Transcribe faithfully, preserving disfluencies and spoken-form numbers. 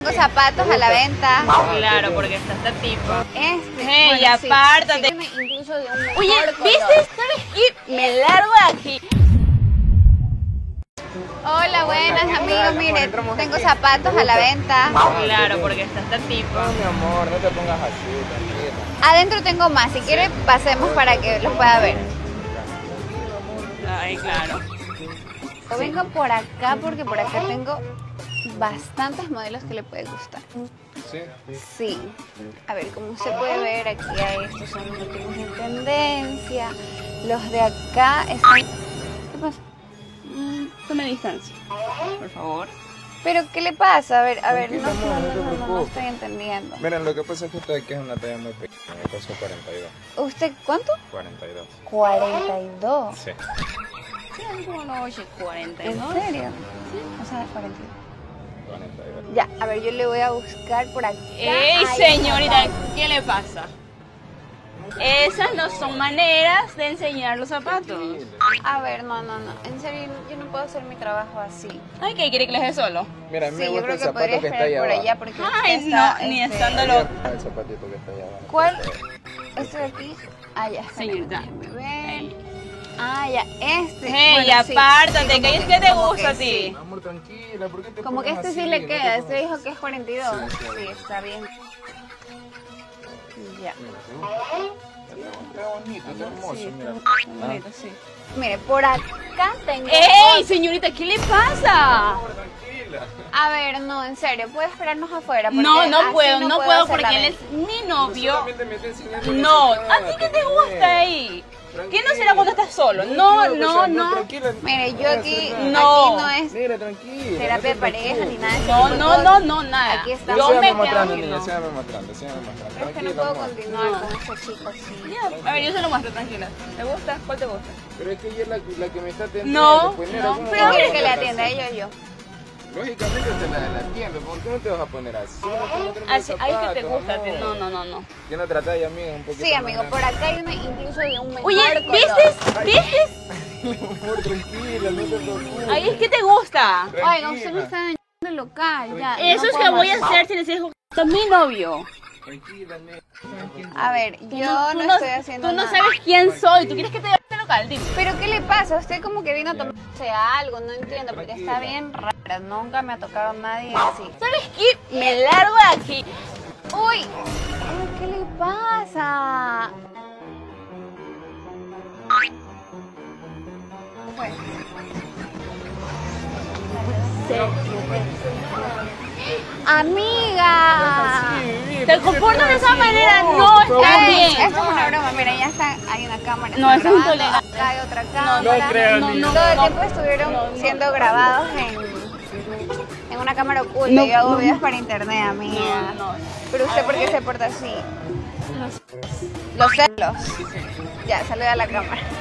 Zapatos a la venta. Claro, porque está este tipo. Este. Hey, bueno, sí. apártate. Tiene incluso de un mejor Oye, color. ¿viste? ¿Sabes qué? Me largo de aquí. Hola, buenas amigos. Miren, tengo zapatos a la venta. Claro, porque está este tipo. No, mi amor, no te pongas así, tranquila. Adentro tengo más. Si quiere, pasemos para que los pueda ver. Ay, claro. O vengo por acá porque por acá tengo bastantes modelos que le pueden gustar. ¿Sí? Sí. A ver, como usted puede ver, aquí hay estos son los últimos en tendencia. Los de acá están... ¿Qué pasa? Mm, tome distancia, por favor. ¿Pero qué le pasa? A ver, a ver, no, Tranquila, no, amor, no no, te no, no, no preocupes. estoy entendiendo. Miren, lo que pasa es que esta aquí es una talla muy pequeña, me pasó cuarenta y dos. ¿Usted cuánto? cuarenta y dos. cuarenta y dos. Sí. Sí, como no, oye, cuarenta y ¿En dos. serio? Sí. O sea, cuarenta y dos. cuarenta y dos. Ya, a ver, yo le voy a buscar por acá. ¡Ey, Ay, señorita! no. ¿Qué le pasa? Esas no son maneras de enseñar los zapatos. A ver, no, no, no. En serio, yo no puedo hacer mi trabajo así. Ay, ¿qué quiere que les dé solo? Mira, a mí Sí, me yo gusta creo el que zapato podría que está esperar allá por abajo. allá porque Ay, usted no, está, ni este, estándolo. El zapatito que está allá abajo. ¿Cuál? ¿Este de aquí? Ah, ya. Señorita. déjame ver. Ah, ya, este. Hey, Bueno, sí. apártate, Sí, que como es que te como gusta a que ti. sí. Amor, tranquila, ¿por qué te Como que pones este sí así? le No queda. te Este pongas- dijo que es cuarenta y dos. Sí, sí. Sí, está bien. Ya. Mira, ¿te gusta? Está bonito, está hermoso, Sí, mira. está muy bonito, sí. Mire, por acá tengo... ¡Ey, señorita! ¿Qué le pasa? Amor, tranquila. A ver, no, en serio, ¿puede esperarnos afuera? Porque No, no así puedo, no puedo hacer la porque él venta. es mi novio. Solamente me está enseñando No, los ¿a ti qué te zapatos, gusta ahí? ¿Qué no será cuando estás solo? No, Tranquila, no, pues, no. tranquila, Mire, yo voy a aquí, hacer aquí nada. No. no es Mira, tranquila. terapia no de te pareja ni preocupes. nada de eso. No, yo no, puedo- no, no, nada. Aquí Ya estamos. Yo sígame me mostrando, quedo. niña, No. sígame mostrando, sígame mostrando. Pero es que no Tranquila, puedo amor. continuar No. con ese chico así. Ya, a ver, yo se lo muestro, tranquila. ¿Te gusta? ¿Cuál te gusta? Pero es que ella es la, la que me está atendiendo. No, pues, mira, no, ¿cómo ¿Quién vas a quiere que le poner atienda? así? Ella o yo. Lógicamente te la, la atiendo, ¿por qué no te vas a poner así? No te voy a traer Así, los ahí es que te zapatos, gusta. amor. No, no, no, no. Yo no traté a mí un poquito Sí, más amigo, grande. por acá hay una incluso de un mejor Oye, color. ¿viste? ¿Viste? Amor, tranquila, no te preocupes. Ahí es que te gusta. Oiga, usted me está dañando el local, ya. Eso no es que puedo voy a más. hacer si les dejo con mi novio. Tranquila, nena. A ver, Tú yo tú no estoy haciendo Tú no nada. sabes quién soy. ¿Tú quieres que te vaya al local? Dime. ¿Pero qué le pasa? Usted como que vino a tomarse algo, no entiendo, porque está Tranquila. bien rara. Nunca me ha tocado nadie así. ¿Sabes qué? Me largo de aquí. ¡Uy! Ay, ¿qué le pasa? Bueno. Amiga. Te comportas de esa manera, no está Ey, bien. esto es una broma, mira, ya está, hay una cámara. No, está eso es grabando, intolerante. acá hay otra No, cámara. no creo, no, ni- no, Todo el no. tiempo estuvieron No, no. siendo grabados en, en una cámara oculta. No, Yo hago no. videos para internet, amiga. No, no. Pero usted, ¿por qué se porta así? Los celos. Ya, saluda a la cámara.